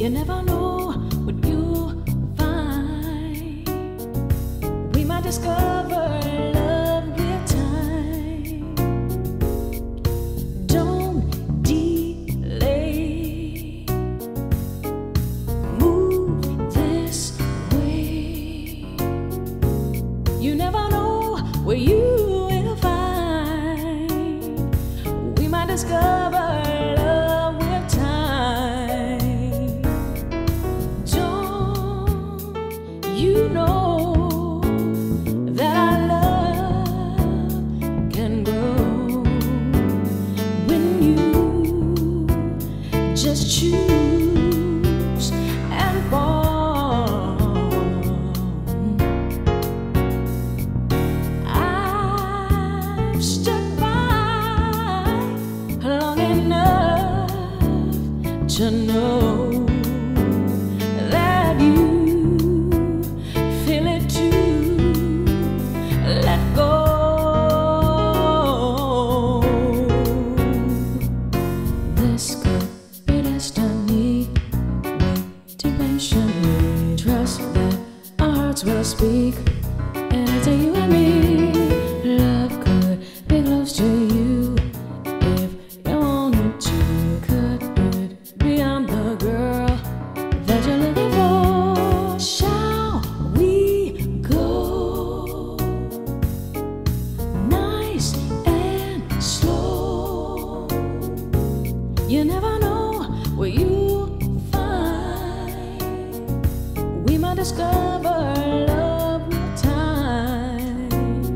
You never know what you'll find. We might discover love with time. Don't delay. Move this way. You never know where you will find. We might discover love with time. Don't you know that our love can grow when you just choose and fall? I've stood by long enough to know that you feel it too. Let go. This could be destiny. Waiting patiently, trust that our hearts will speak. And it's you and me. Love could be close to you if you wanted to. Could it be I'm the girl that you're looking for? Shall we go nice and slow? You never know where you'll find. We might discover love with time.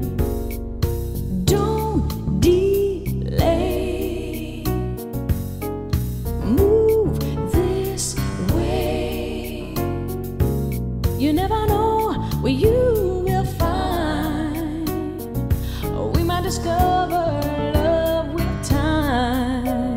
Don't delay. Move this way. You never know where you will find. We might discover love with time.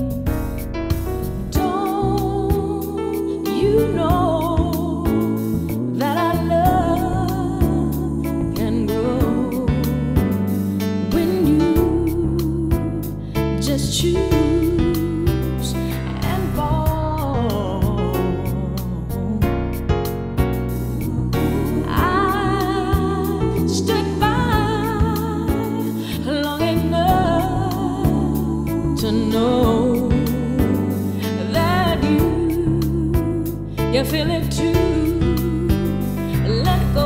Don't you know that our love can grow when you just choose and fall? I stood by long enough to know that you feel it too. Let go.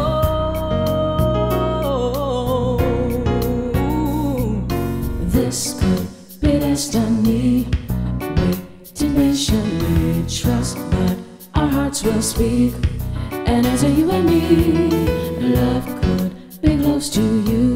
This could be destiny. Waiting patiently, trust that our hearts will speak. And as you and me, love could be close to you